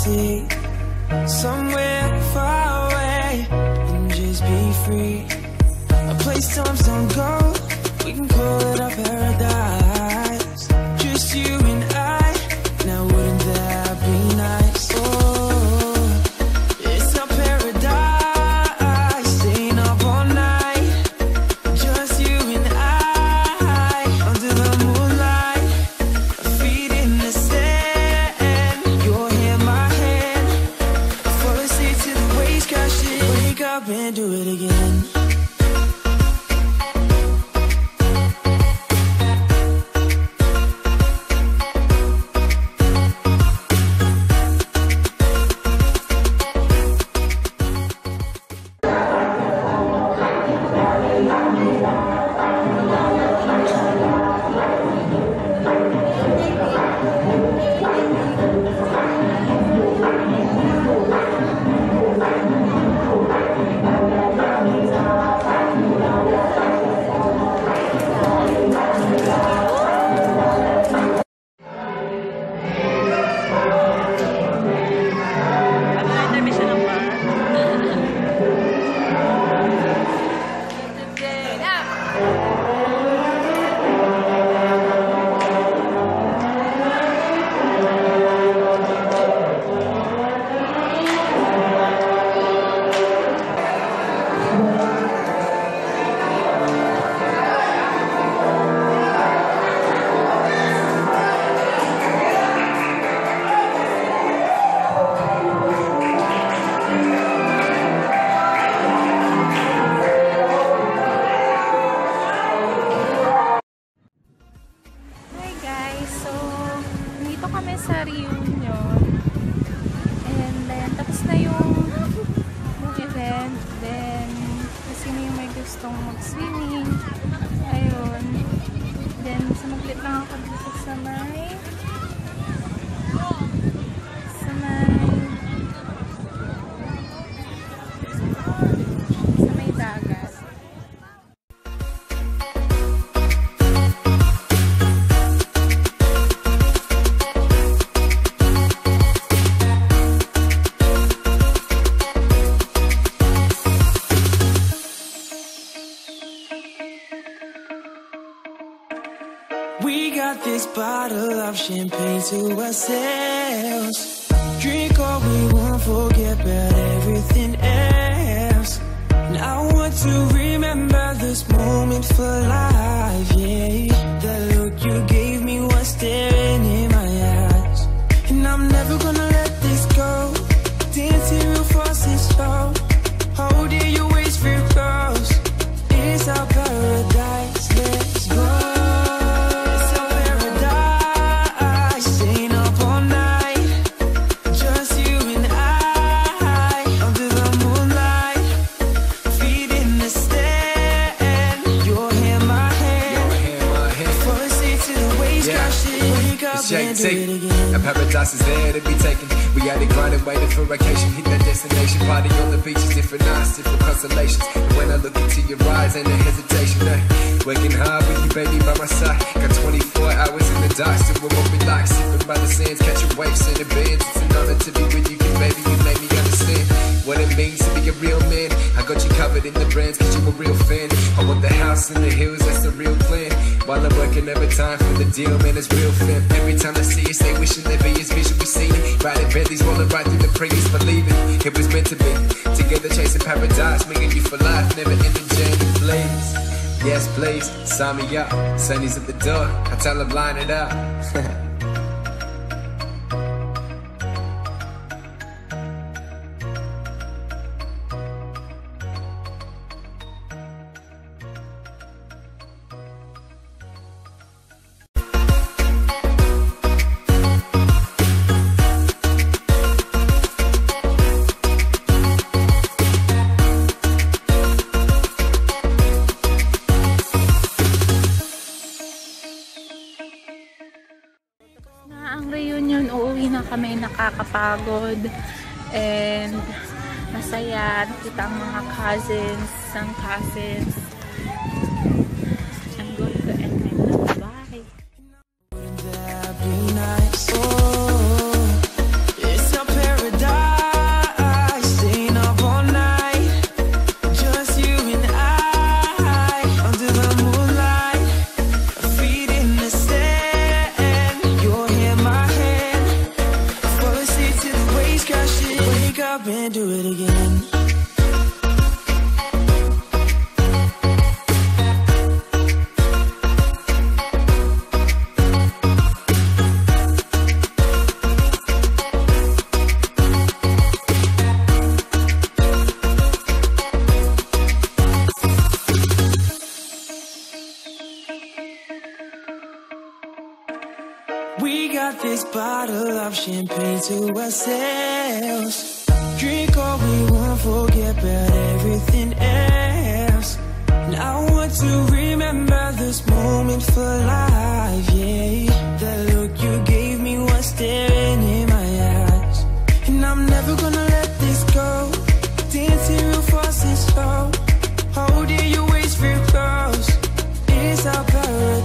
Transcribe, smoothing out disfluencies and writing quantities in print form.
sea, somewhere far away, and just be free. A place times don't go, we can call it our paradise. Just you and I, now wouldn't that be nice? Oh, it's our paradise, staying up all night. Just you and I, under the moonlight, our feet in the sand, your hand, my hand. Fall asleep to the waves crashing, wake up and do it again. Sa reunion, and then tapos na yung event, then kasi yung may gustong mag-swimming, ayun, then sumaglit lang ako dito sa may dagat. We got this bottle of champagne to ourselves. Drink all we want, forget about everything else. And I want to remember this moment for life, yeah. That look you gave me was staring in my eyes. And I'm never gonna let this go. Dancing real fast and slow, holding your waist real close. It's our paradise, let's go. And paradise is there to be taken. We had it grinding, waiting for vacation. Hit that destination, party on the beaches, different nights, different constellations. And when I look into your eyes, ain't no hesitation. Working hard with you, baby, by my side. Got 24 hours in the dark, still what we like. Sipping by the sands, catching waves in the bands. It's an honor to be with you, 'cause baby, you made me understand what it means to be a real man. I got you covered in the brands, 'cause you a real fan. I want the house in the hills, that's the real plan. While I'm working every time for the deal, man, it's real fam. Every time I see you, stay wishing there be as vision we see it. Riding Bentleys, rolling right through the previous, believing it was meant to be. Together chasing paradise, me and you for life, never ending journey, please. Yes, please, sign me up. Sunny's at the door, I tell them line it up. Ang reunion, uuwi na kami, nakakapagod and masaya. Nakita ang mga cousins. I'm going to end my vlog. Bye! Wouldn't that be nice? Oh, it's a paradise. We got this bottle of champagne to ourselves. Drink all we want, forget about everything else. And I want to remember this moment for life, yeah. That look you gave me was staring in my eyes. And I'm never gonna let this go. Dancing real fast and slow, holding your waist real close. It's our paradise.